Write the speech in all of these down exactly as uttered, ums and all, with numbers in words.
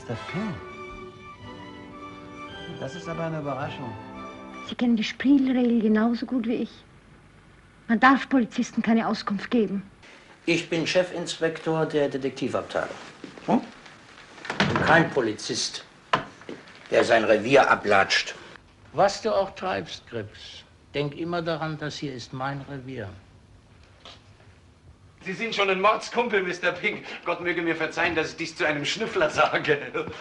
Mister Finn. Das ist aber eine Überraschung. Sie kennen die Spielregeln genauso gut wie ich. Man darf Polizisten keine Auskunft geben. Ich bin Chefinspektor der Detektivabteilung. Hm? Und kein Polizist, der sein Revier ablatscht. Was du auch treibst, Grips, denk immer daran, das hier ist mein Revier. Sie sind schon ein Mordskumpel, Mister Pink. Gott möge mir verzeihen, dass ich dies zu einem Schnüffler sage.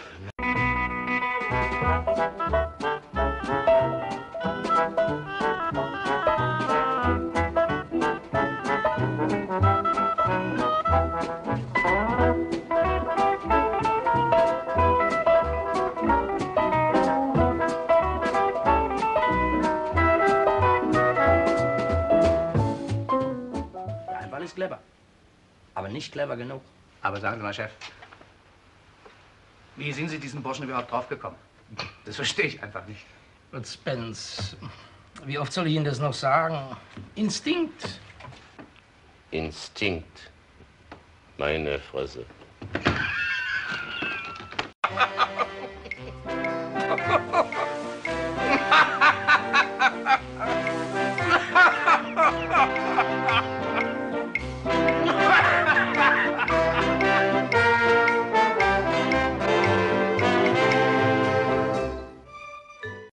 Clever. Aber nicht clever genug. Aber sagen Sie mal, Chef, wie sind Sie diesen Burschen überhaupt draufgekommen? Das verstehe ich einfach nicht. Und Spence, wie oft soll ich Ihnen das noch sagen? Instinkt. Instinkt. Meine Fresse.